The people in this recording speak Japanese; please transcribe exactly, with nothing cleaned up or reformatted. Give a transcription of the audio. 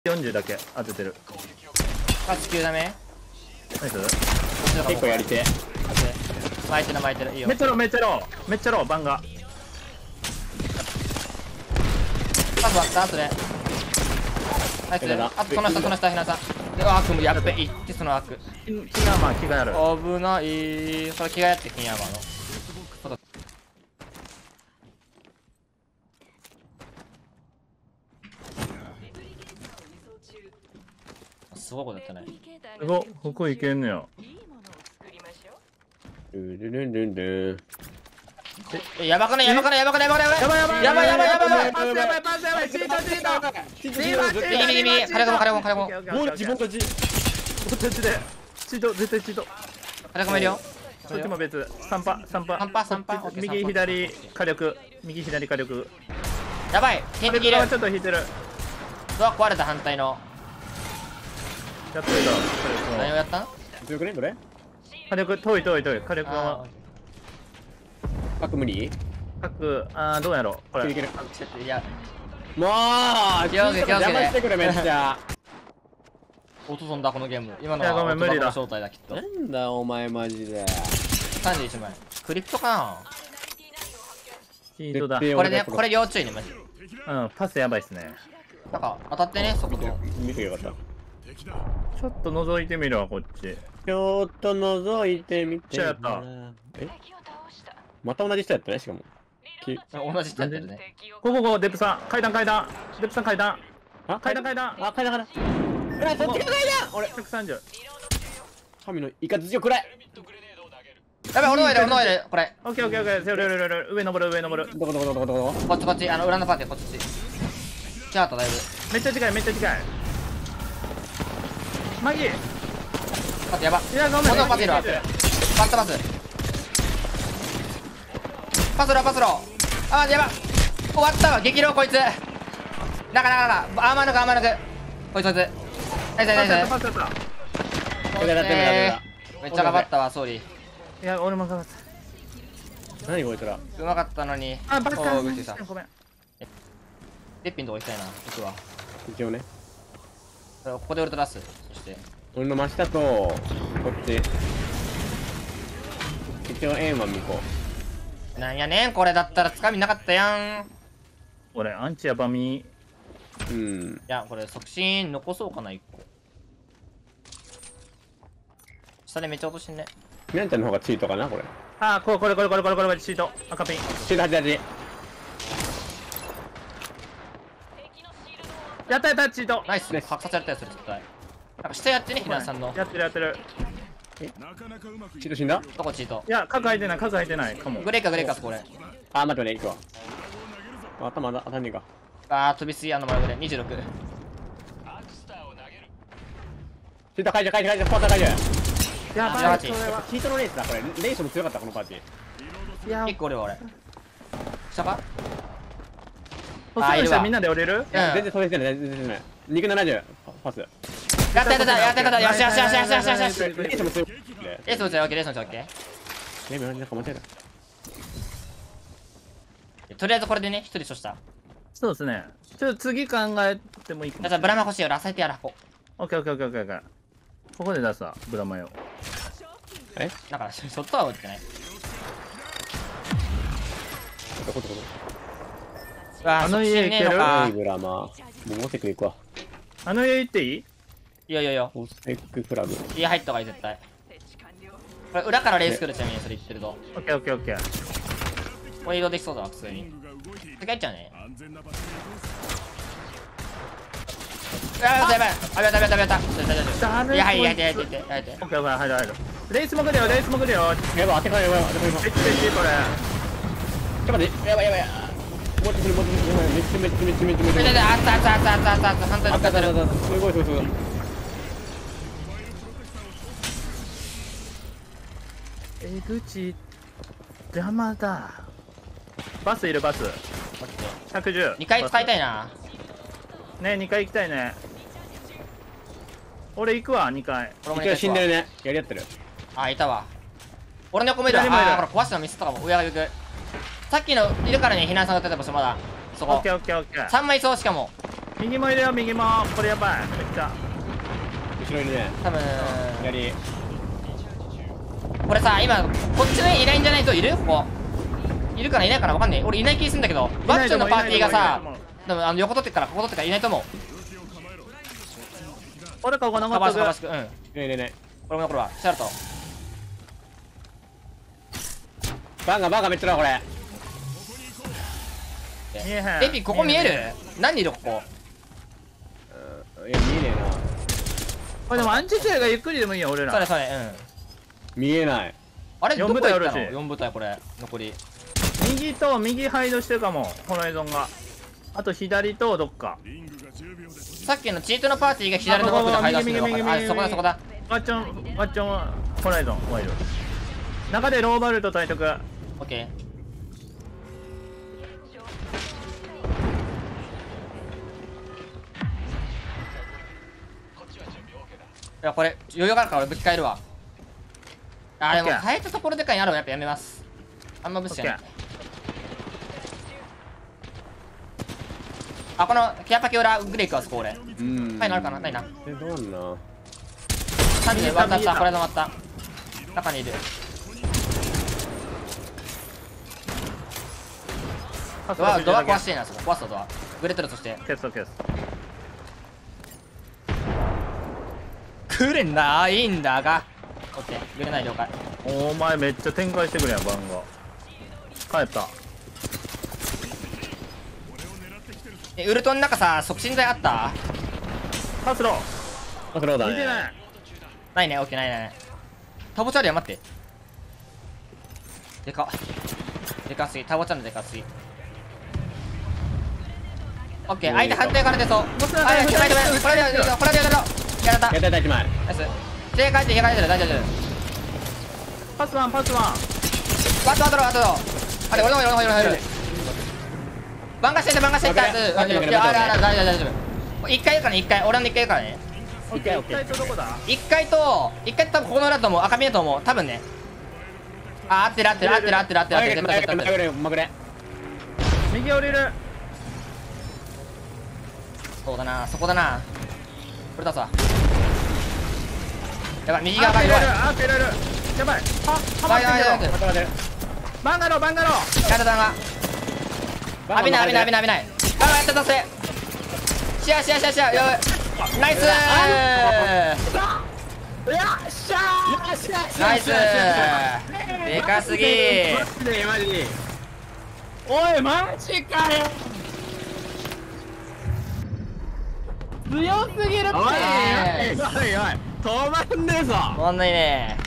よんじゅうだけ当ててる。 あ、地球ダメ。 ナイス。 結構やりて。 巻いてる巻いてる。いいよ。 めっちゃローめっちゃローめっちゃローバンガ。 パス割ったそれ。ナイス。あとその下その下ひなさん。うわ悪夢やっべいってその悪。 キガーマン気がやる。 危ない。それ気がやって金山の。すごいことやったね。 すごっ、ここいけんのよ。 ルルルルル。 え、やばくねやばくねやばくねやばくねやばいやばいやばいやばいやばいやばい。 パスやばいパスやばいチートチート。 右右右カレコもカレコもカレコも。 もう自分たち。 自分たちでチート絶対チート。 カレコもいるよ。 そっちも別。三パ三パ。 三パ三パ。 右左火力右左火力。 やばい。天敵いる。 ちょっと引いてる。 ドア壊れた反対の。 やってるだ。 何をやったん？ 強くねどれ？ 火力遠い遠い遠い火力は。 核無理？ 核あーどうやろうこれ。 いける。 いや。 もう気をつけ気をつけ邪魔してくれめっちゃ。 音飛んだこのゲーム。今のいやごめん無理だ。 正体だきっと。 なんだお前マジで。 さんじゅういちまい。クリプトかチートだ。 な。これねこれ要注意ねマジ。 うんパスやばいっすね。 なんか当たってねそこ。 見てよかった。 ちょっと覗いてみるわこっち。 ちょっと覗いてみて。 やった。 え？また同じ人やったねしかも。 同じ人やってるね。 ここここデップさん階段階段デップさん階段。 あ階段階段。 あ階段階段。えらいそっちが階段。俺ひゃくさんじゅう。 神のイカズチをくらえ。 やばい俺の上で俺の上でこれ。 オッケーオッケーオッケー。上上上上登る上登る。 どこどこどこどこどこ。 こっちこっちあの裏のパーティーこっち。チャートだいぶ。 めっちゃ近いめっちゃ近い。マギー。 待ってやば。 いやごめん。 このパスいるわ。パスパス。パスローパスロー。あやば。終わったわ激浪こいつ。なかなかなかアーマー抜くアーマー抜く。こいつこいつ。ナイスナイスナイス。 パスやった。 めっちゃ頑張ったわソーリー。 いや俺も頑張った。 何こいつら。 うまかったのに。 あバカーグッチさん。 ごめん。 レッピンとこ行きたいな僕は。 一応ね。 ここでウルトラスそして。 俺の真下とこっち一応円は向こなんやねんこれだったらつかみなかったやん。 俺アンチやバミ。 う。うん。 いやこれ促進残そうかないっこ。下でめっちゃ落としてんね。 みなちゃんの方がチートかなこれ。 あーこれこれこれこれこれこれシート赤ピン。 チートはちじゅうはち。 やったやったチート。 ナイスね格殺やったやつ絶対。なんか下やってねひなさんの。 やってるやってる。 チート死んだ？ どこチート。 いや角開いてない角開いてないかも。 グレーかグレーかそこれ。 あー待ってね行くわ。頭当たんねえか。 あー飛びすぎあの前グレーにじゅうろく。 チート解除解除解除ポーター解除。 やばいやばいチートのレースだこれ。レースも強かったこのパーティー。 いや結構俺は俺。下か？ あいるわ。みんなで降りる？ いや全然飛べてない全然飛べてない。肉ななじゅうパス。 やったやったやったやったやったよしよしよしよしよしよしよし。 レースも強い。 レースも強いオッケーレースも強いオッケレースなんか間違えー。とりあえずこれでね一人処した。 そうですね。ちょっと次考えてもいいかも。 だからブラマ欲しいよラサイテやらこ。 オッケーオッケーオッケーオッケーオッケー。ここで出すわブラマヨ。 え？ だからショットは打ってない。 どこどこどこ。 あの家行けるか。 ブラマもうオセク行くわ。 あの家行っていい？ いやいやいやオセクフラグ。 家入った方がいい絶対。これ裏からレース来るちなみにそれ言ってると。 オッケーオッケーオッケー。 これ移動できそうだわ普通に。次入っちゃうね。あやばいやばいやばいやばいやばいやばい。いやはいいやいやいやいやいやいや。 オッケーオッケー入る入る。レースも来るよレースも来るよ。 やばい当てかないやばい当てかない。 めっちゃめっちゃこれ。 ちょっと待ってやばいやばい。もっとするもっとするめっちゃめっちゃめっちゃめっちゃめっちゃ。 めっちゃあったあったあったあったあったあった反対に使ってる。 すごいすごいすごい。 えぐち邪魔だ。バスいるバス。ひゃくじゅう。 にかい使いたいな。 ねにかい行きたいね。俺行くわにかい。 一回死んでるね。やり合ってる。 あいたわ。俺の横見るわ。あこれ壊したのミスったかも。上が行く。さっきのいるからね避難さんが打ってた場所まだそこ。 オッケーオッケーオッケー。 さんまいそうしかも。 右もいるよ右も。これやばい。めっちゃ後ろにね。 多分左。 これさ今こっちの家いないんじゃないといるここいるかないないかなわかんない。俺いない気するんだけどワッチョのパーティーがさでもあの横取ってっからここ取ってっからいないと思う。 俺ここカ残っとく。 バースカバースうんねえねえねこれも残るわシャルトえ。バンガバンガめっちゃだこれ。 見えへん。 エピここ見える何人いるここうんいや見えねえな。 これでもアンチチェがゆっくりでもいいよ俺ら。 それそれうん見えない。 あれどこ四部隊おるし行ったのよん部隊これ残り右と右ハイドしてるかもホライゾンが。あと左とどっか。 さっきのチートのパーティーが左の奥で入らせてるの分かる。あそこだそこだワッチョンワッチョンはホライゾンもいる。中でローバルト対特。 オッケー。いやこれ余裕があるから俺ぶち返るわ。あでも OK 変えたところでかいやろうやっぱやめます。あんまぶつじゃない。あこのキアパキ裏グレイクはそこ俺。はいうんなるかなないな。 えどうなんな。 さんじで割ったったこれの割った。中にいる。ドアドア壊してえなそこ壊すぞドア。グレトルとして。 消す消す。 くれんだいいんだが。オッケー揺れない了解。 お前めっちゃ展開してくれやん番が。帰った。 えウルトの中さ促進剤あった？ パスロパスローだね。 見てない。 ないねオッケーないないない。タボチャールや待って。でかでかすぎタボチャールでかすぎ。オッケー相手反対から出そう。あやばいやばいやばいこれでやるこれでやるやられた。 やったやった一枚。 ナイス。正解って家帰ってる大丈夫大丈夫。 パスワンパスワン。 バットバットバットあれ俺の方俺の方俺の方俺の方番がしてた番がしてた。うんあれあれ大丈夫大丈夫。一回いるからね一回俺の一回いるからね。 オッケーオッケー。とどこだ。 一回と一回と多分ここの裏だと思う赤身だと思う多分ね。あ合ってる合ってる合ってる合ってる合ってる合ってる合ってる合ってる合ってる。 まぐれ。 右降りる。 そうだなそこだなこれださ。やばい右側が弱い。 あってるやばい。ははまやばいやばいやばいってるけど。バンガローバンガロー。 体が危ない危ない危ない危ない。あやったぞせシェアシェアシェアシェアやばいナイスナイスでかすぎマジで。 おいマジかよ。強すぎるって。 おいおいおい止まんねえぞ。 止まんないね